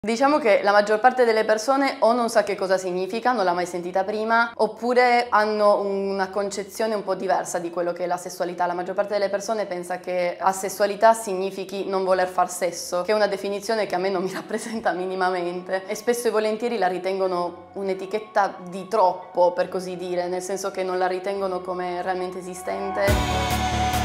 Diciamo che la maggior parte delle persone o non sa che cosa significa, non l'ha mai sentita prima, oppure hanno una concezione un po' diversa di quello che è la sessualità. La maggior parte delle persone pensa che asessualità significhi non voler far sesso, che è una definizione che a me non mi rappresenta minimamente, e spesso e volentieri la ritengono un'etichetta di troppo, per così dire, nel senso che non la ritengono come realmente esistente.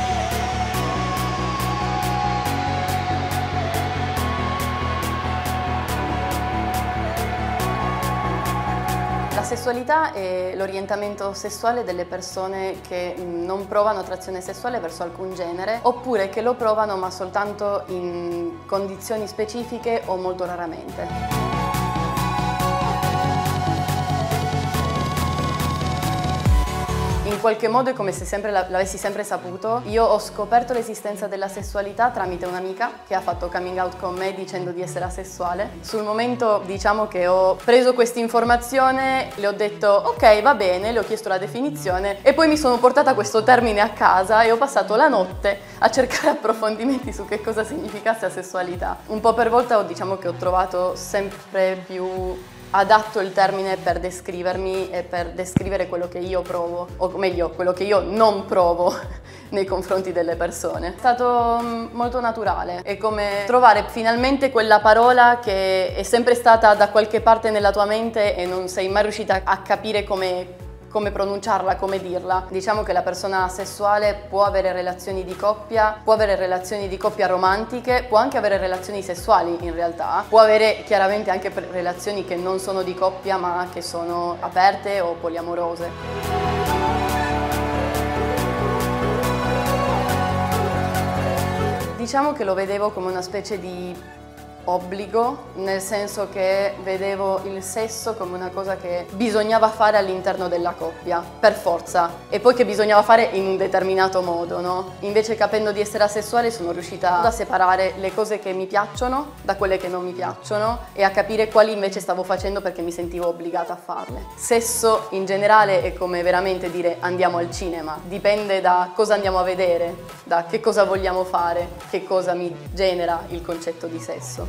La sessualità è l'orientamento sessuale delle persone che non provano attrazione sessuale verso alcun genere, oppure che lo provano ma soltanto in condizioni specifiche o molto raramente. In qualche modo è come se l'avessi sempre saputo. Io ho scoperto l'esistenza della sessualità tramite un'amica che ha fatto coming out con me dicendo di essere asessuale. Sul momento diciamo che ho preso questa informazione, le ho detto ok, va bene, le ho chiesto la definizione e poi mi sono portata questo termine a casa e ho passato la notte a cercare approfondimenti su che cosa significasse asessualità. Un po' per volta diciamo che ho trovato sempre più adatto il termine per descrivermi e per descrivere quello che io provo, o meglio, quello che io non provo nei confronti delle persone. È stato molto naturale, è come trovare finalmente quella parola che è sempre stata da qualche parte nella tua mente e non sei mai riuscita a capire come pronunciarla, come dirla. Diciamo che la persona sessuale può avere relazioni di coppia, può avere relazioni di coppia romantiche, può anche avere relazioni sessuali in realtà, può avere chiaramente anche relazioni che non sono di coppia ma che sono aperte o poliamorose. Diciamo che lo vedevo come una specie di obbligo, nel senso che vedevo il sesso come una cosa che bisognava fare all'interno della coppia, per forza, e poi che bisognava fare in un determinato modo, no? Invece, capendo di essere asessuale, sono riuscita a separare le cose che mi piacciono da quelle che non mi piacciono e a capire quali invece stavo facendo perché mi sentivo obbligata a farle. Sesso in generale è come veramente dire andiamo al cinema, dipende da cosa andiamo a vedere, da che cosa vogliamo fare, che cosa mi genera il concetto di sesso.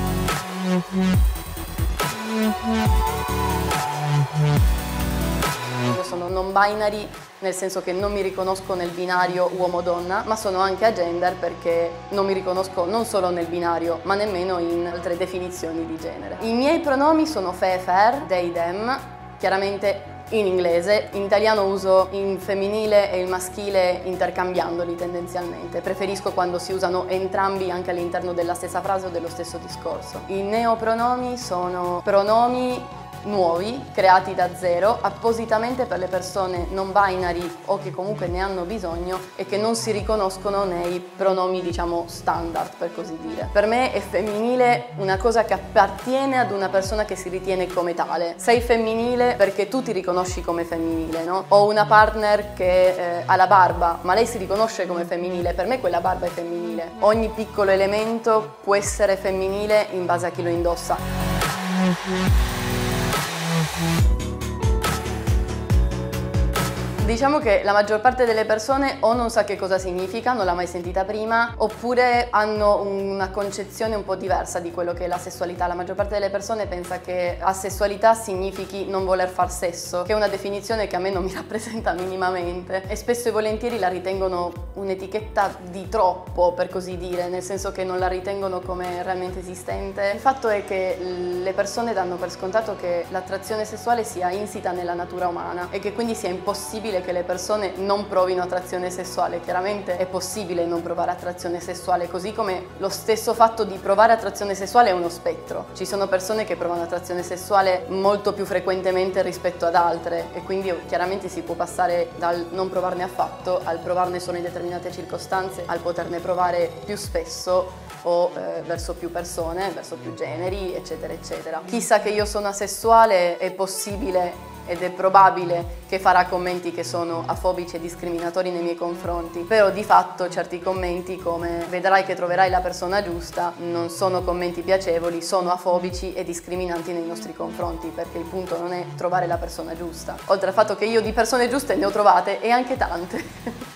Io sono non binary, nel senso che non mi riconosco nel binario uomo-donna, ma sono anche agender perché non mi riconosco non solo nel binario, ma nemmeno in altre definizioni di genere. I miei pronomi sono fe e fer, they, them, chiaramente in inglese. In italiano uso il femminile e il maschile intercambiandoli tendenzialmente. Preferisco quando si usano entrambi anche all'interno della stessa frase o dello stesso discorso. I neopronomi sono pronomi nuovi, creati da zero, appositamente per le persone non binary o che comunque ne hanno bisogno e che non si riconoscono nei pronomi, diciamo, standard, per così dire. Per me è femminile una cosa che appartiene ad una persona che si ritiene come tale. Sei femminile perché tu ti riconosci come femminile, no? Ho una partner che ha la barba, ma lei si riconosce come femminile, per me quella barba è femminile. Ogni piccolo elemento può essere femminile in base a chi lo indossa. Diciamo che la maggior parte delle persone o non sa che cosa significa, non l'ha mai sentita prima, oppure hanno una concezione un po' diversa di quello che è la sessualità. La maggior parte delle persone pensa che asessualità significhi non voler far sesso, che è una definizione che a me non mi rappresenta minimamente, e spesso e volentieri la ritengono un'etichetta di troppo, per così dire, nel senso che non la ritengono come realmente esistente. Il fatto è che le persone danno per scontato che l'attrazione sessuale sia insita nella natura umana e che quindi sia impossibile che le persone non provino attrazione sessuale. Chiaramente è possibile non provare attrazione sessuale, così come lo stesso fatto di provare attrazione sessuale è uno spettro. Ci sono persone che provano attrazione sessuale molto più frequentemente rispetto ad altre e quindi chiaramente si può passare dal non provarne affatto al provarne solo in determinate circostanze, al poterne provare più spesso o verso più persone, verso più generi, eccetera, eccetera. Chi sa che io sono asessuale è possibile ed è probabile che farà commenti che sono afobici e discriminatori nei miei confronti, però di fatto certi commenti come vedrai che troverai la persona giusta non sono commenti piacevoli, sono afobici e discriminanti nei nostri confronti, perché il punto non è trovare la persona giusta, oltre al fatto che io di persone giuste ne ho trovate e anche tante.